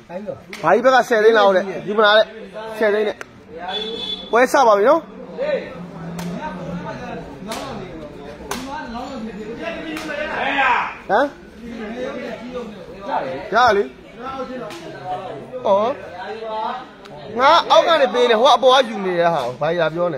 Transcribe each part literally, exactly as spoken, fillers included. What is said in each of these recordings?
Bảy bác là xe đấy nào đấy, đi mà đấy, xe đấy này, quay sao bảo nó? Hả? Chả lý? Ồ, ngã áo cái này bề này hoa bò gì này hả? Bảy là bao này?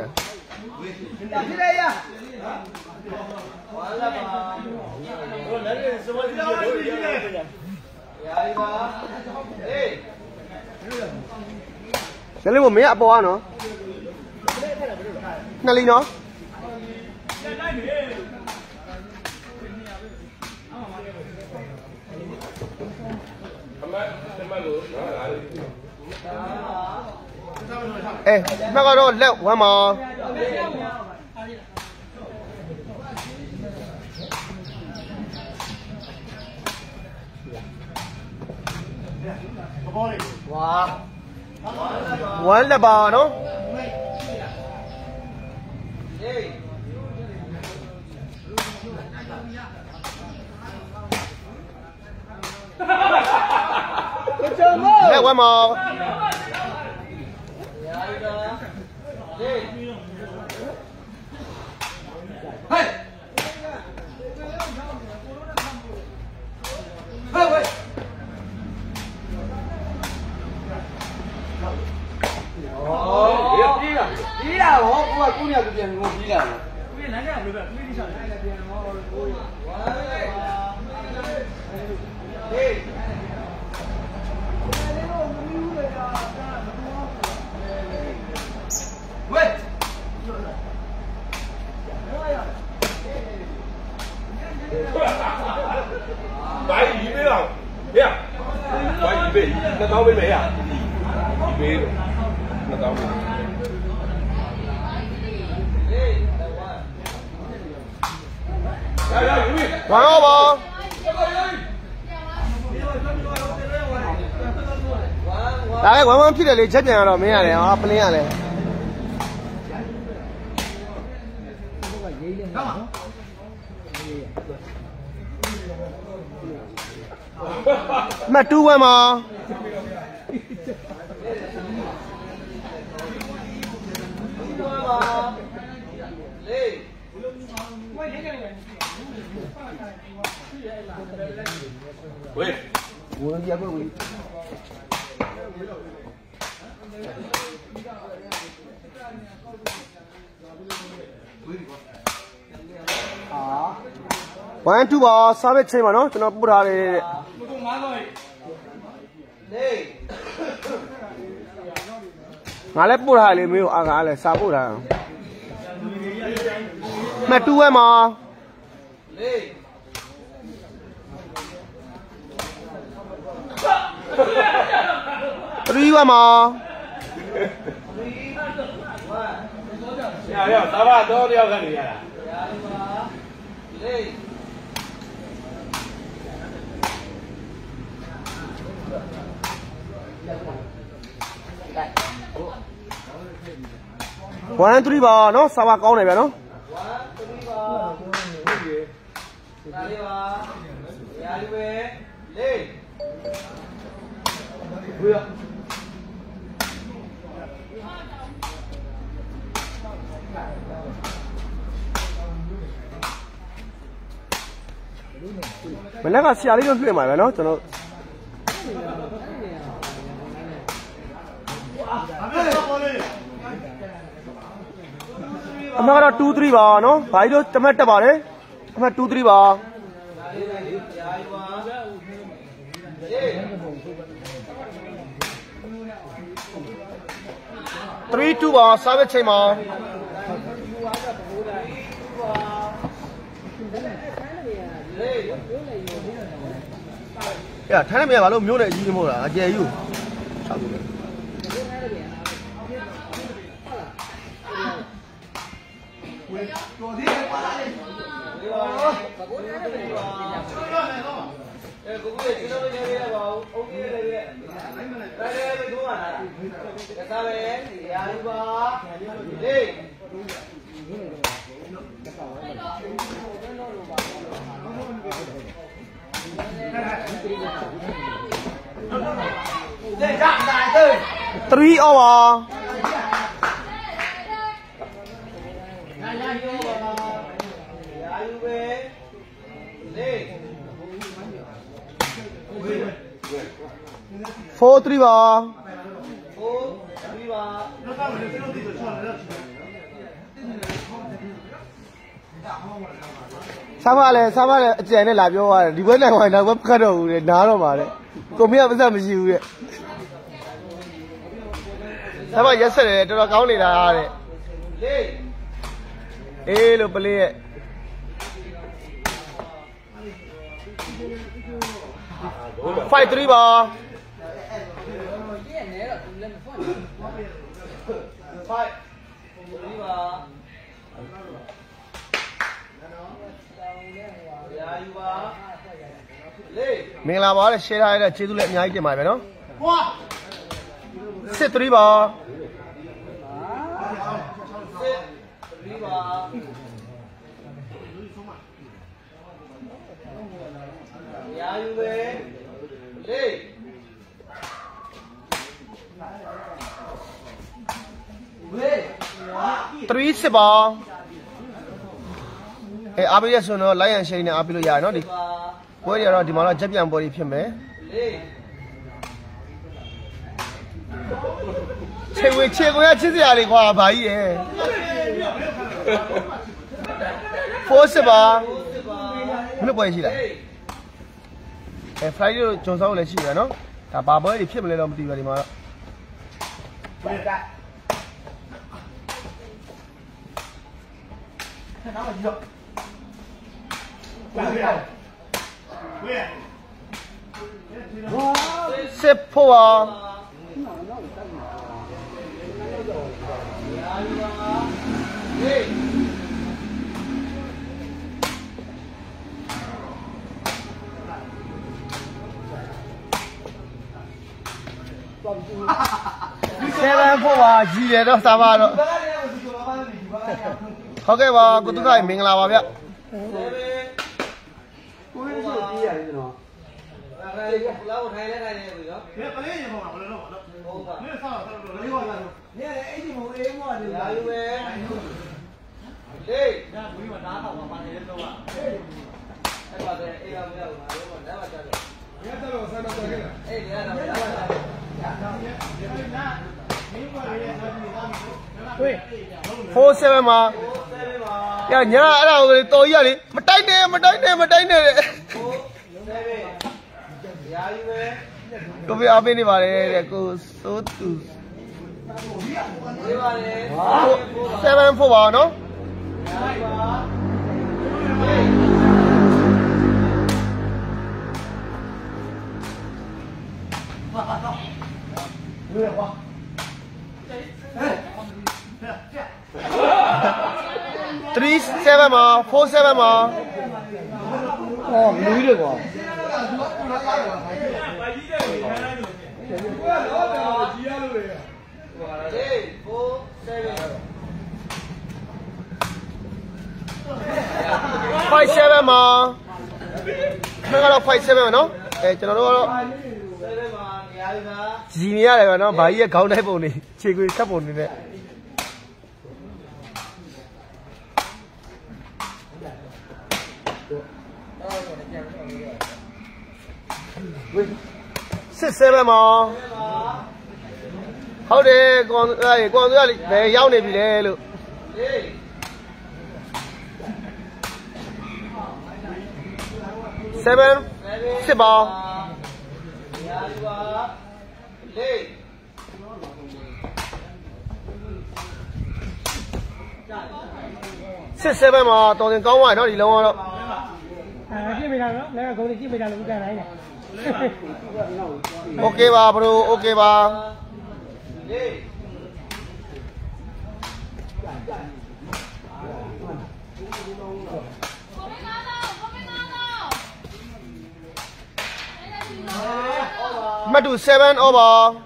Cái này một mấy ạ bò nó? Này lý nó? Ê, nó có đồ lẹo quá mà. Wow. Quá là bò nó. Lẹo quá mà. Đi nào, cô ơi, cô nhà của tiền ngồi đi nào. Cô nhà nãy nào được rồi, cô đi chợ này là tiền ngồi cô. Đi. Quên. Bảy gì biết không? Biết à? Bảy gì biết? Nó tao bên mẹ à? Gì biết rồi? Nó tao bên. Vào không bò? Tại cái quán mắm thịt này chết nhà rồi mấy này nó bên này này. Mà tu quá mà. Ui, uống gì vậy ui? Quán chú bò sao biết chơi mà nó, cho nó bù ra đi. Ngã lép bù ra đi miêu, à ngã lép sao bù ra? Mẹ tu em mà. Đi qua mà. Ya ya, estaba todo día organizado. Quán tui bò nó sao ba con này vậy nó? Mình lấy cái xe đi nó luyện mày vậy nó cho nó. Hôm nay có two three bò nó, phải đó tomato bò đấy. Hôm nay two three bò. Three two bò sao biết chơi mà. Ya, thay mẹ bảo nó miêu này gì mà là dễ yêu. Sao vậy? three over. Four three bar. Four three bar. Samale, Samale, Jenny Labio, the one I want, I will cut over it. Now, come here with some you. Sama yesterday to the county. Hey, look, play. Five three bar. Five three bar. Mình làm bảo xe hai là chế độ lệ nhái cái mày phải không? Set three bar. Set three bar. Ya you về. Đi. Three set bar. Ê, áp bây giờ nó lấy anh xe này áp bây giờ nó đi. Quay đi rồi thì mà nó chấp nhận body phim đấy. Chơi với chơi với chơi gì à đi qua bài gì? Four set bar. Nó quay gì đấy? Ê, Friday chúng sao lấy gì vậy nó? Cả ba bữa đi phim lên làm gì vậy mà? Xếp phô à? Seven phô à? Gì vậy đó? Sao mà đó? Ok bà, cô tôi gọi mình là bà biết. Lâu thay lấy đây này rồi đó. Nè cái này không làm được đâu. Nè sao sao lấy gọi là. Nè ấy thì một em gọi được. Là yêu em. Đi. Ra quý mà đá học mà bạn đến đâu ạ? Cái bảo thế em đâu mà nếu mà đá mà chơi được. Nè sao rồi sao đâu chơi cái này. Ê đi ra đâu đá mà chơi. Four seven mà. Ya nhớ ở đâu rồi tôi giờ đi. Mà đánh đi, mà đánh đi, mà đánh đi. Cô biết ở bên này vào đây cô số từ seven four vào nó three seven mà four seven mà ồ núi được rồi five seven mà nó là five seven mà nó ê cho nó nó gì nhá này mà nó bảy cái câu này bộ này chỉ cái sắp bộ này này six seven mà hậu để con đây con nữa về giao này bị lệ luôn seven six ba six seven mà toàn tiền cao ngoài nó đi lâu đó à chứ bây giờ nó lấy cái chứ bây giờ là cái này này ok ba bro ok ba mất đủ seven over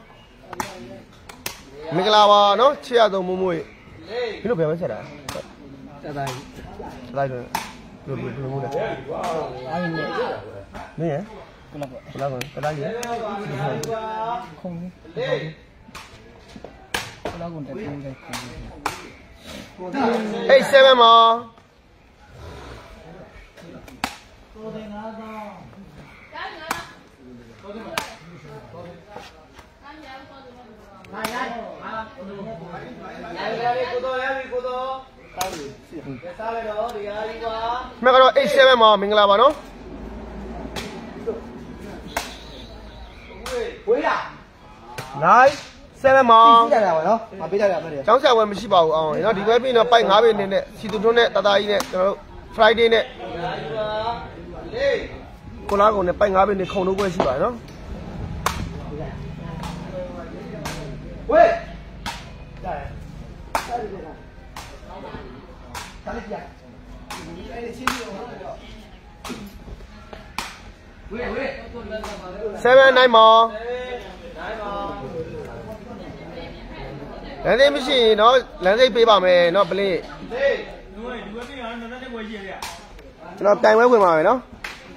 mình làm à nó chia đồ mua mùi cái lúc về mới xảy ra đây đây rồi rồi rồi mua này nè Cô lạc cô lạc cô lạc gì không cô lạc còn đẹp hơn đây eight seven mà mẹ cái đó eight seven mà mình làm vào nó nine seven mà cháu sẽ quên mình chỉ bảo ông nó đi cái bên nó bay ngã bên này này xí tụi nó này tata này Friday này cô lá còn này bay ngã bên này không đâu quên xí bảo nó seven nine mà lần này mới chỉ nó lần này bị bảo mày nó play nó tay mới quên mà nó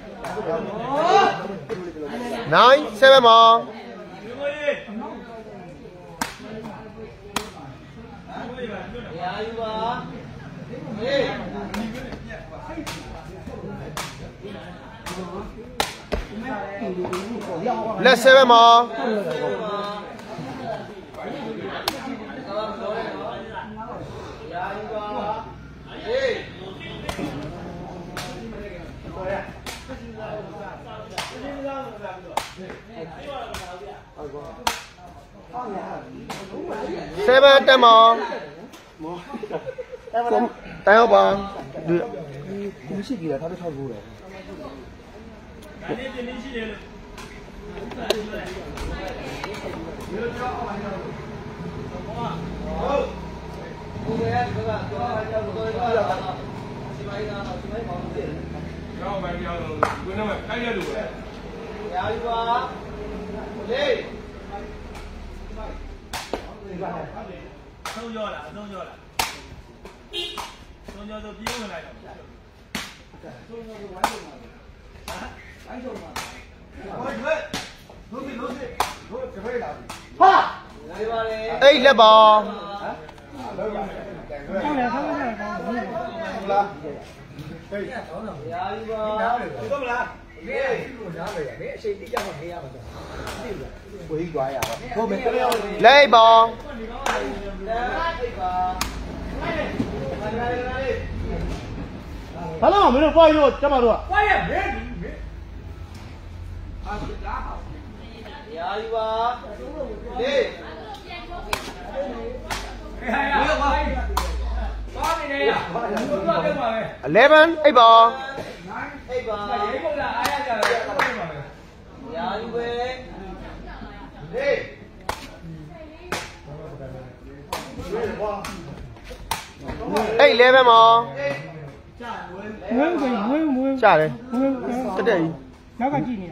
nine seven mà let's seven mà seven ten mà không tay không bà được cũng chỉ là tháo tháo vô rồi Đâu vô là, đâu vô là. Đâu vô tôi kiếm người này. eight là bò không là không là lấy bò hello mình được quay rồi cho mà được quay à eleven eight bò eight eleven mà Nguyên quỷ nguyên nguyên trả đây nguyên cái gì nó cái gì nhỉ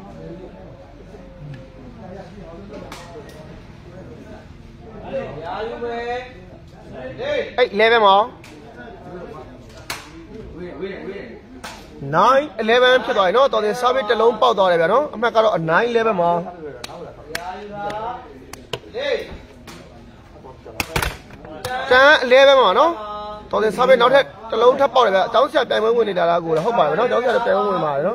eight eleven mà nine eleven ဖြစ်သွားပြီเนาะတော်တင် service တစ်လုံးပေါက်သွားတယ်ဗျာเนาะအမှတ်ကတော့nine elevenမှာten elevenမှာเนาะတော်တင် service နောက်ထပ်တစ်လုံးထပ်ပေါက်တယ်ဗျာအကြောင်းဆရာပြိုင်ပွဲဝင်နေတာလားကိုလည်းဟုတ်ပါတယ်เนาะအကြောင်းဆရာပြိုင်ပွဲဝင်ပါတယ်เนาะ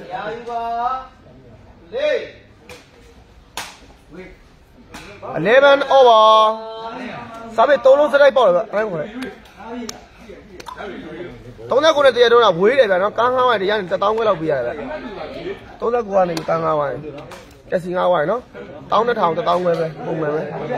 eleven over service သုံးလုံးစတိုက်ပေါက်တယ်ဗျာအဲ့ဒါကိုလေသုံးသပ်ကိုနဲ့တရားတော့ဝေးတယ်ဗျာနော်ကားငှားဝိုင်းတရားနဲ့တစ်သောင်းခွဲလောက်ပေးရတယ်ဗျာသုံးသပ်ကိုကနေကားငှားဝိုင်းတက်စီငှားဝိုင်းနော်တောင်းတစ်ထောင်တစ်သောင်းခွဲပဲပုံမှန်ပဲ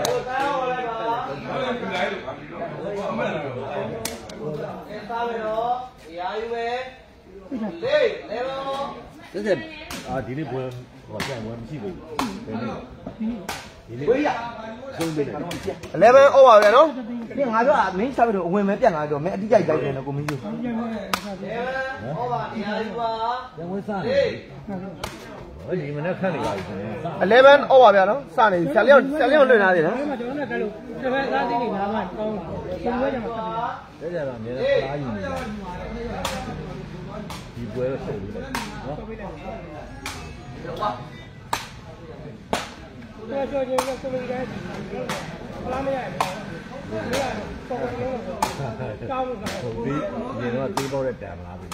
这是啊，ဒီနေ့ပွဲဟောပြန်ပွဲမရှိဘူးဒီနေ့ဝေးရဆုံးတယ် eleven over ဗျာနော်你俺说啊，没啥不着，我没变俺着，没地界界的那个没有。 ပြန်ပွဲစားတယ်ဟောဒီမနေ့ခန့်နေပါပြီခင်ဗျာ eleven over ဗျာနော်စနေဆရာလေးဆရာလေးလွှင့်ထားတယ်နော်အဲ့မှာကျွန်တော်လည်းကဲလို့တစ်ဖက်သားသိနေငါးမှကောင်းတယ်ဆုံးဝဲကြမှာဆက်ပြီတဲ့ကြတော့အများနဲ့စားယူနေတာဒီပွဲတော့ဆက်ပြီးတော့နော်这这这这这么一点，后来没来，没来，包括那个加入上。 ဟုတ်ပြီဒီတော့သေးတော့တဲ့တံမလားပြီ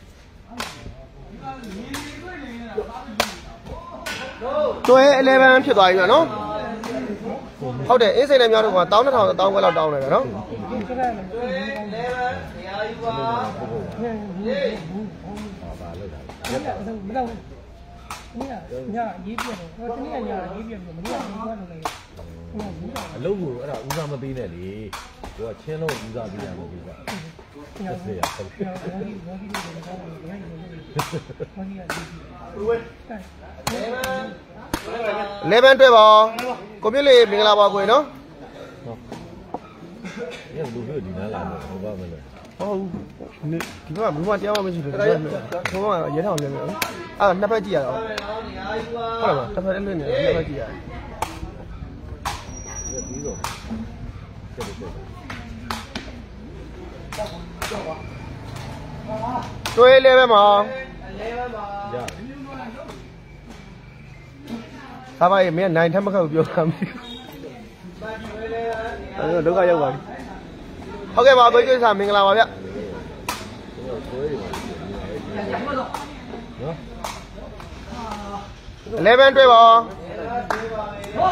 တွဲအလဲဗန်းဖြစ်သွားပြီဗျာနော်ဟုတ်တယ်အင်းစိန်နဲ့မြောက်တော့ကတောင်းတစ်ထောင်တောင်းခွဲလောက်တောင်းနေတယ်နော်这个呢， တွဲလဲပါနေရာယူပါဟောပါလို့တာ没到没到，你呀你呀一遍，我今年呀一遍，没呀一贯的嘞，我没到。 အလုံးကိုအဲ့ဒါဦးစားမပေးနဲ့လေသူကချင်းလုံးဦးစားပေးရမှာပြီကွာဆက်စေရဟုတ်ပြီလဲဗန်းတွဲပါကိုပြည့်လေးမင်္ဂလာပါကိုနော်ညလူတို့ဒီနားလာတော့ဟောပါမလဲဟုတ်ဒီကဘူးမတရားမှမရှိဘူးဒီကဘုံကရဲထောင်နေတယ်အဲ့နှစ်ဖက်ကြည့်ရတော့နေရာယူပါဟုတ်လားတစ်ဖက်လည်းလွတ်နေတယ်နှစ်ဖက်ကြည့်ရဒီပြီးတော့ဆက်တယ်ဆက်တွဲလဲဗန်းမှာလဲပါပါရဟာပါရေမင်းနိုင်ထက်မခတ်ဘူးပြောတာမသိပတ်တွဲလဲပါနေရာဘူးဒုက္ခရောက်ပါပြီဟုတ်ကဲ့ပါကိုကျွေးစာမင်္ဂလာပါဗျကိုယ်တွေနော်လဲဗန်းတွဲပါလဲပါ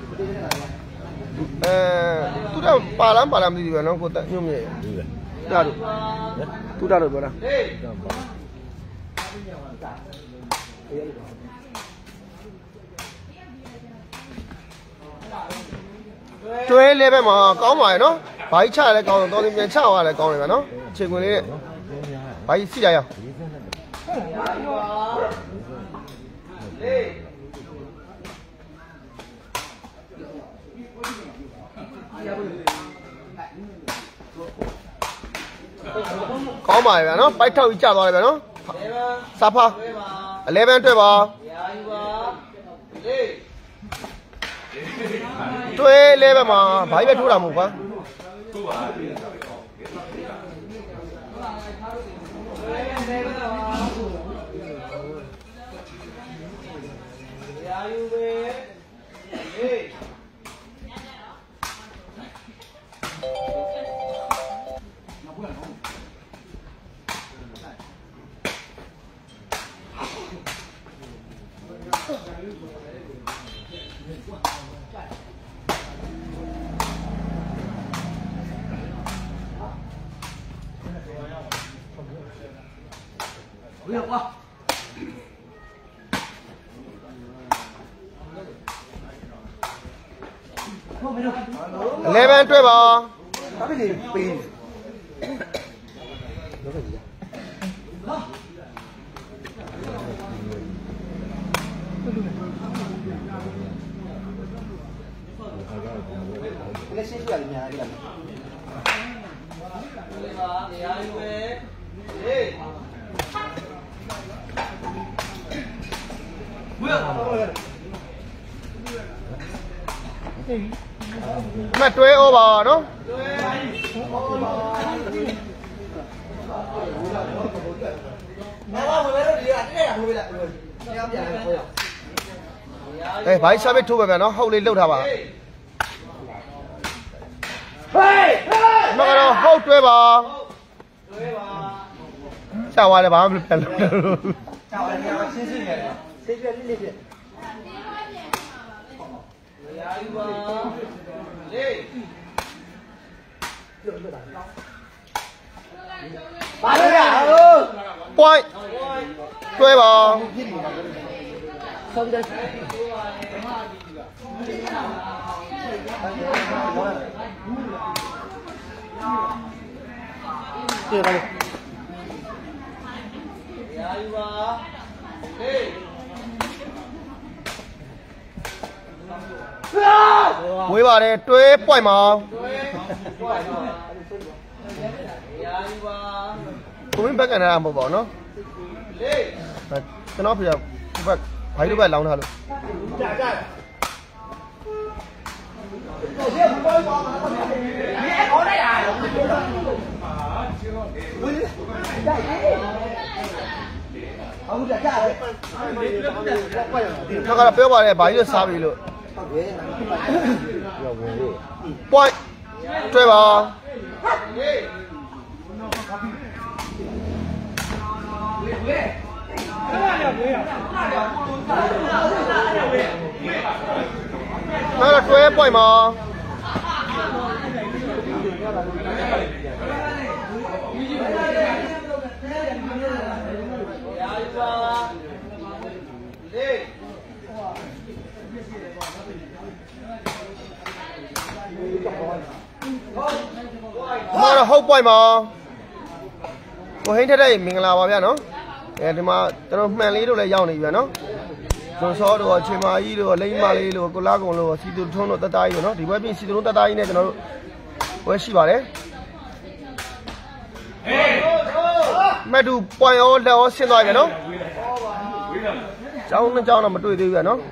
ပဲအဲသူတော့ပါလားပါလားမသိဘူးဗျနော်ကိုတက်ညွန့်မြေဒီလေတာတို့သူတာတို့ပြောတာဟေးတမ်းပါတွဲလဲဗန်းမှာကောင်းပါရဲ့နော်ဘာကြီးချရလဲကောင်းတော့တော်တော်ပြန်ချသွားလဲကောင်းတယ်ဗျနော်ချိန်ခွင်လေးနဲ့ဘာကြီးစီကြရအောင်ဟေးကောင်းပါရဲ့ဗျနော်ပိုက်ထောက်ကြီးကျသွားတယ်ဗျနော်လဲပါစာဖာတွဲပါအလဲဗန်းတွဲပါနေရာယူပါဟေးတွဲလဲဗန်းမှာဘာကြီးပဲထိုးတာမဟုတ်ကွာသူ့ပါတွဲလဲပါနေရာယူပဲဟေးအလဲဗန်းတွဲပါဘာဖြစ်နေပေး လက်ရှိပြရများတယ်လားလေပါနေရာယူပဲဟေးဘယ်လိုလဲမတွဲဩပါနော်တွဲဟောပါဘာလို့လဲတော့ဒီကတဲ့ရထိုးပေးလိုက်တရားပြန်လဲခေါ်ရအေးဘာကြီးရှာပဲထိုးပဲဗျနော်ဟုတ်လေးလှုပ်ထားပါဟေးမကတော့ဟုတ်တွဲပါတွဲပါချသွားတယ်ဘာမှမပြန်လို့ကြောက်ရတယ်ရှင်းရှင်းရတယ်ဆေးပြလေးလေးပြရာယူပါလေ ဘာလို့ရအောင် point တွဲပါပြေပါလေရာယူပါဟေးဝေးပါတယ်တွဲ point မှာတွဲတွဲရာယူပါကိုမင်းဘက်ကန်တာမဟုတ်ပါဘူးနော်လေကျွန်တော်ဖေကဘက်ဘိုင်းလိုဘက်လောင်းထားလို့ကြာကြာဟနောက်ကပြောပါတယ်ဘာကြီးလို့စားပြီလို့ point တွေ့ပါ那个追 point 吗？妈的好 point 吗？我现在在明啦，话边喏，誒，ဒီမှာကျွန်တော်မှန်လေးတို့လည်းရောက်နေပြီနော်။ကျွန်စောတို့ချေမာကြီးတို့လိမ့်မလေးတို့ကိုလာကုံတို့စီတူထုံးတို့တတကြီးတို့နော်ဒီဘက်ပြင်စီတူထုံးတတကြီးနဲ့ကျွန်တော်တို့ဝဲရှိပါတယ်။မတူပွိုင်ရောလက်ရောဆင်းသွားပြီနော်။ကျောင်းနဲ့ကျောင်းတော့မတွေ့သေးဘူးနော်။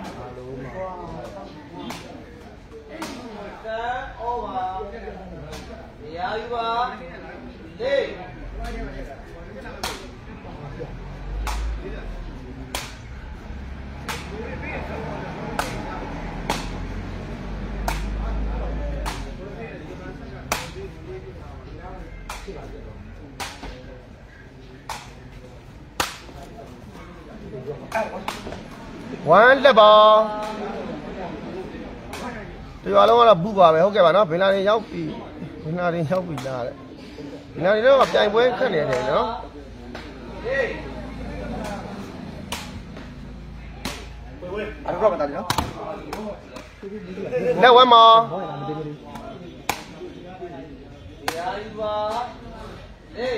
ရာယူပါလေး one လက်ပါဒီရွာလုံးကတော့ဘူးပါပဲဟုတ်ကဲ့ပါနော်ဘင်လာရင်ရောက်ပြီဘင်လာရင်ရောက်ပြီလားတဲ့ဘင်လာရင်တော့ပြိုင်ပွဲခက်နေတယ်နော်အဲ့တော့ကတော့နော်လက်ဝဲမှာရာယူပါလေး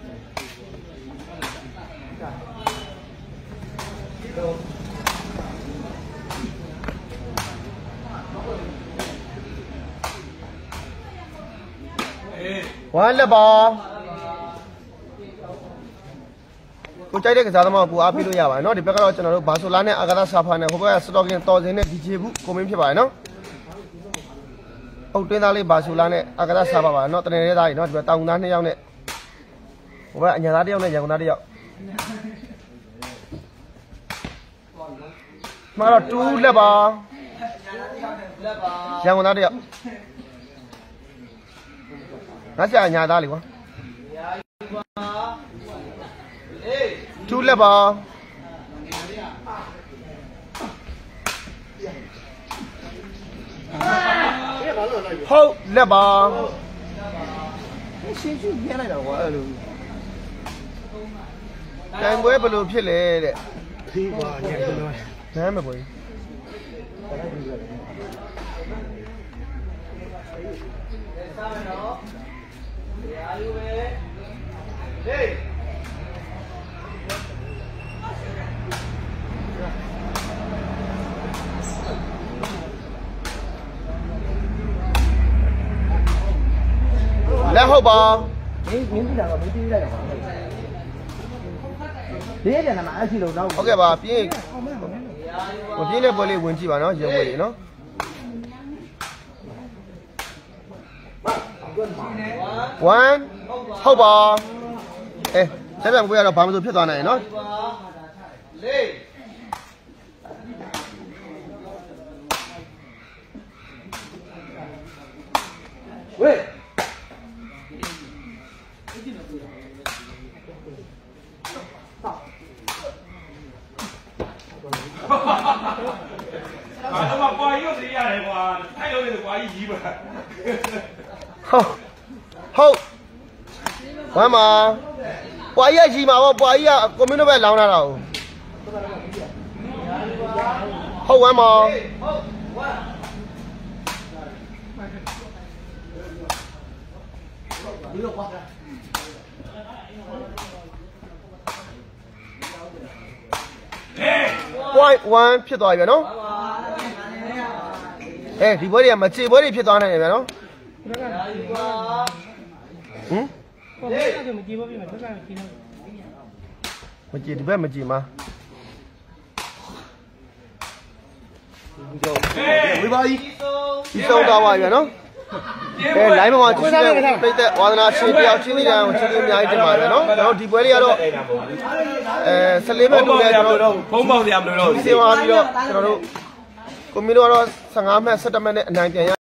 one လက်ပါကိုကြိုက်တဲ့ကစားသမားကိုအားပေးလို့ရပါတယ်เนาะဒီဘက်ကတော့ကျွန်တော်တို့ဘာဆိုလာနဲ့အာဂါသဆာဖာနဲ့ဟိုဘက်ကစတော့ကင်တော်စင်နဲ့ဒီဂျေဘူးကိုမင်းဖြစ်ပါတယ်เนาะဟုတ်တွင်းသားလေးဘာဆိုလာနဲ့အာဂါသဆာဖာပါเนาะတနေရဲသားကြီးเนาะဒီဘက်တောင်သားနှစ်ယောက်နဲ့ဟိုဘက်အညာသားတစ်ယောက်နဲ့ရန်ကုန်သားတစ်ယောက်မှာတော့twoလက်ပါရန်ကုန်သားတစ်ယောက်ငါဆရာညာသားလေကွာtwoလက်ပါဟုတ်လက်ပါရှင်းရှင်းပြလိုက်တော့ကွာအဲ့လိုတိုင်ပွဲဘယ်လိုဖြစ်လဲတဲ့ဒီကွာညံ့လို့နားမပွေစားမယ်နော်ရာယူပဲဟေးလက်ဟုတ်ပါမင်းမင်းကြည့်တာကမင်းကြည့်လိုက်တာပါဒီရတဲ့နာမအရှိလို့တော့ဟုတ်ကဲ့ပါပြင်းဟိုပြင်းတဲ့ပွဲလေးဝင်ကြည့်ပါနော်ရုံးပွဲလေးနော်one ဟုတ်ပါအဲဆက်ပြန်ပွဲရတော့ဘာမှမဆိုဖြစ်သွားနိုင်ရနော်လေးဝေး啊，他妈瓜又是一样的瓜，太有那个瓜一级吧。 ဟုတ်ဟုတ်ဝမ်းမှာပွားကြီးကြီးမှာပေါ့ပွားကြီးကကွန်မြူနတီပဲလောင်းလာတာဟုတ်ဝမ်းမှာဒီလိုကွာpoint one ဖြစ်သွားပြီနော်အဲဒီပွဲတွေကမချေပွဲတွေဖြစ်သွားနိုင်တယ်ဗျာနော်ဟမ်မကြည့်ဘောပြီမကြည့်မကြည့်ဒီဘက်မကြည့်မှာဝေးပါကြီးဒီဆုံးတော့ပါပြီနော်အဲ line မှာကြည့်တဲ့ပိတ်သက်ဝါသနာရှင်တယောက်ချင်းစီတိုင်းကိုချင်းချင်းအများကြီးတင်ပါတယ်နော်ကျွန်တော်ဒီပွဲလေးကတော့အဲဆယ်လေးမိနစ်တူနဲ့ကျွန်တော်တို့ဖုံးပေါက်စရာမလိုတော့ဒီစင်သွားပြီးတော့ကျွန်တော်တို့ကိုမီတို့ကတော့ဆယ်ငါးမိနစ်ဆယ်တစ်မိနစ်အနိုင်ပြန်ရ